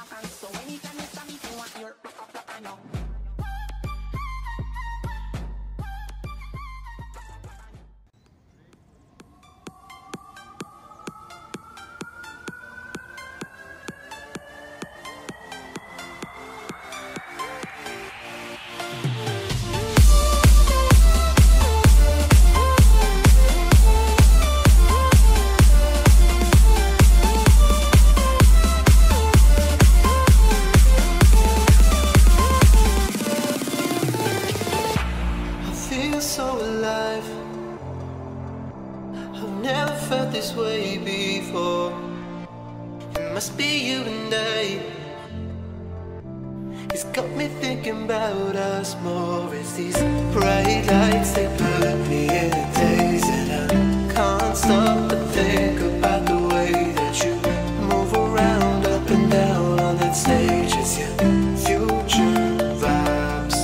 So alive, I've never felt this way before. It must be you and I. It's got me thinking about us more. It's these bright lights, they put me in a daze, and I can't stop but think about the way that you move around up and down on that stage. It's your future vibes.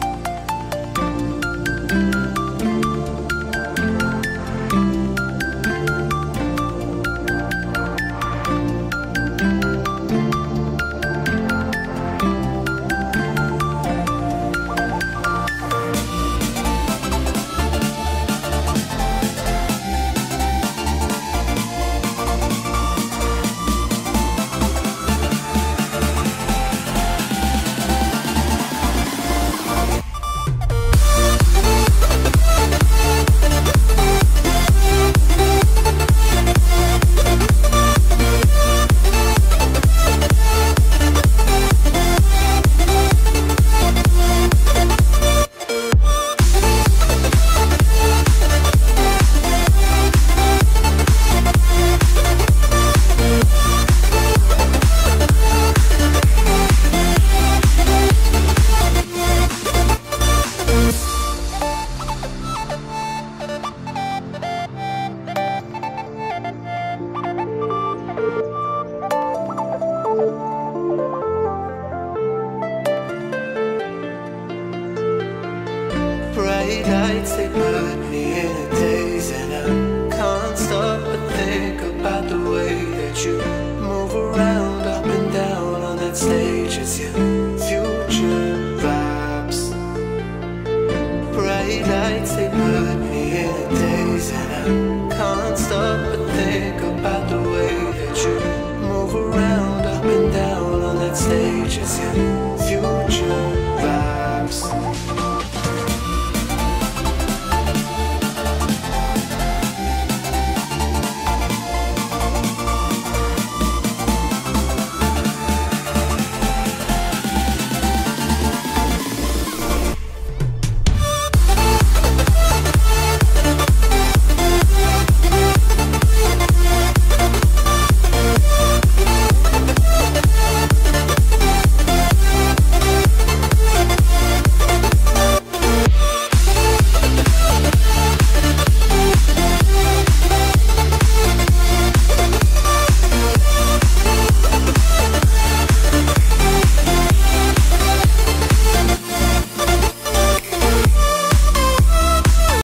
Bright lights, they put me in a daze, and I can't stop but think about the way that you move around up and down on that stage. It's your future vibes. Bright lights, they put me in a daze, and I can't stop but think about the way that you move around up and down on that stage. It's your